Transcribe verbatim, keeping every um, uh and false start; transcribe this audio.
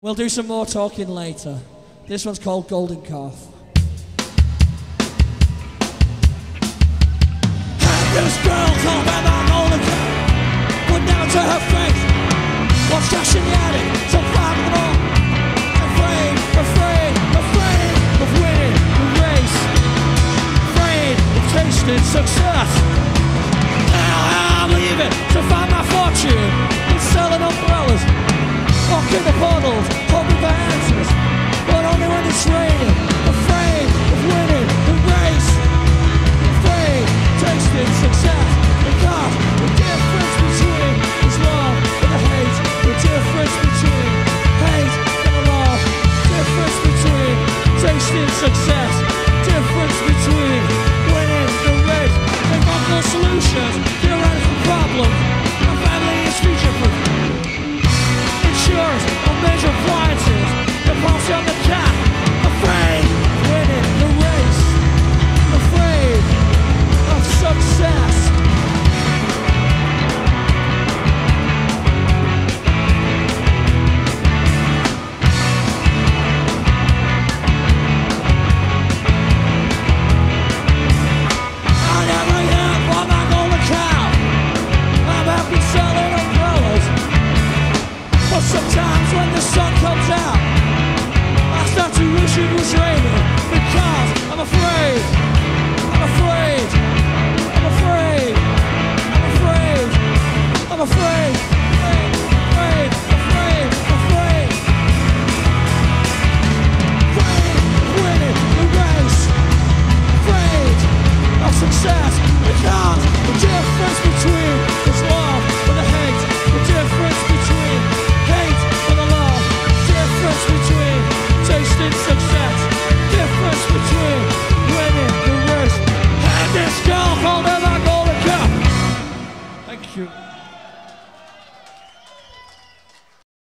We'll do some more talking later. This one's called Golden Calf. Had this girl called Emma Golden Calf, put down to her face, what's cash in the attic, so far them all. Afraid, afraid, afraid of winning the race, afraid of tasting success. Now I'm leaving to find my fortune in selling umbrellas, walking the portals, hoping for answers, but only when it's raining. Afraid of winning the race, afraid of tasting success. Because the difference between is love and the hate, the difference between hate and the love, difference between tasting success, difference between winning the race. They got no solutions, theoretical problems. My family is future-proof. Insurance on major appliances, the policy on the cat. Afraid of winning the race, afraid of success. I never yet bought my golden cow. I'm happy selling umbrellas, but sometimes when the sun comes out, I start to wish it was raining. Because I'm afraid, I'm afraid, I'm afraid, I'm afraid, I'm afraid, afraid, afraid, afraid, afraid, afraid of winning the race, afraid of success. Because the difference between is love and the hate, the difference between hate and the love, difference between tasting success, difference between winning the race. And this girl called Emma Golden Calf. Thank you.